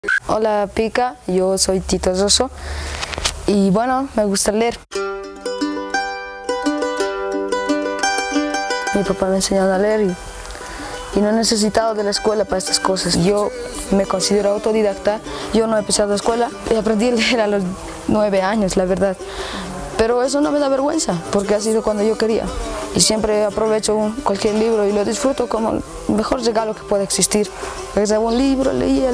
Hola Pica, yo soy Tito Rosso y bueno, me gusta leer. Mi papá me ha enseñado a leer y no he necesitado de la escuela para estas cosas. Yo me considero autodidacta, yo no he empezado la escuela y aprendí a leer a los 9 años, la verdad. Pero eso no me da vergüenza, porque ha sido cuando yo quería. Y siempre aprovecho cualquier libro y lo disfruto como el mejor regalo que pueda existir. Regresaba un libro, leía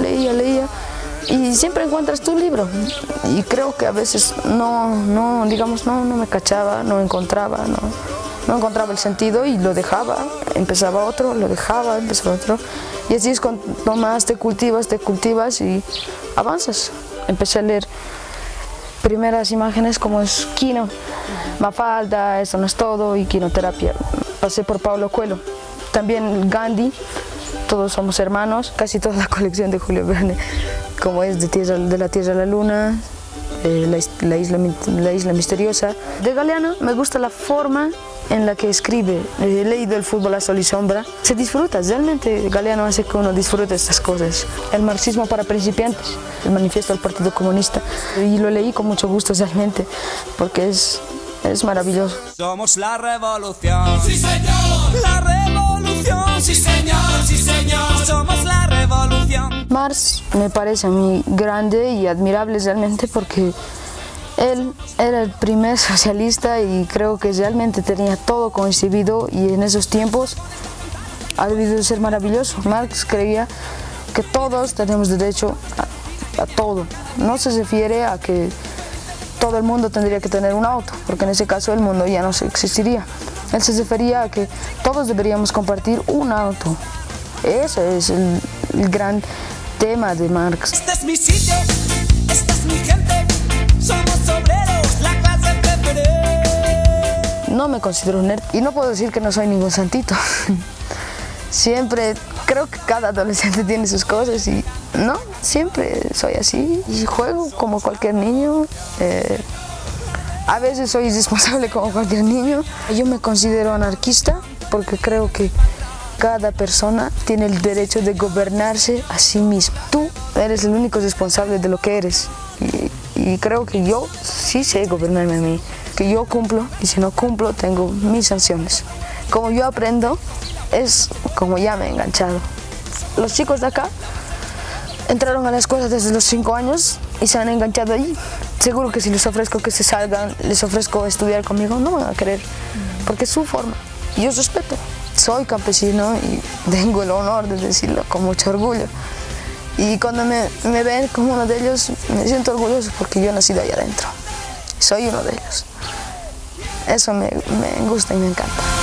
y siempre encuentras tu libro. Y creo que a veces no me cachaba, no encontraba el sentido y lo dejaba, empezaba otro, lo dejaba, empezaba otro. Y así es cuando más te cultivas y avanzas. Empecé a leer primeras imágenes como es Quino, Mafalda, Esto no es todo y Quinoterapia. Pasé por Paulo Coelho, también Gandhi, Todos somos hermanos, casi toda la colección de Julio Verne, como es de la Tierra a la Luna, la isla misteriosa. De Galeano me gusta la forma en la que escribe. He leído El fútbol a sol y sombra. Se disfruta, realmente Galeano hace que uno disfrute estas cosas. El marxismo para principiantes, el manifiesto del Partido Comunista. Y lo leí con mucho gusto realmente, porque es maravilloso. Somos la revolución. Sí, señor. La revolución. Sí, señor. Sí, señor. Somos la revolución. Marx me parece a mí grande y admirable realmente porque él era el primer socialista y creo que realmente tenía todo concebido y en esos tiempos ha debido ser maravilloso. Marx creía que todos tenemos derecho a todo. No se refiere a que todo el mundo tendría que tener un auto, porque en ese caso el mundo ya no existiría. Él se refería a que todos deberíamos compartir un auto. Ese es el gran tema de Marx. Este es mi sitio, esta es mi gente, somos obreros, la clase preferente. No me considero un nerd y no puedo decir que no soy ningún santito. Siempre, creo que cada adolescente tiene sus cosas y no, siempre soy así y juego como cualquier niño. A veces soy irresponsable como cualquier niño. Yo me considero anarquista porque creo que cada persona tiene el derecho de gobernarse a sí misma. Tú eres el único responsable de lo que eres y creo que yo sí sé gobernarme a mí. Que yo cumplo y si no cumplo tengo mis sanciones. Como yo aprendo es como ya me he enganchado. Los chicos de acá entraron a la escuela desde los 5 años y se han enganchado ahí. Seguro que si les ofrezco que se salgan, les ofrezco estudiar conmigo, no van a querer, porque es su forma. Yo respeto. Soy campesino y tengo el honor de decirlo con mucho orgullo. Y cuando me ven como uno de ellos, me siento orgulloso porque yo he nacido ahí adentro. Soy uno de ellos. Eso me gusta y me encanta.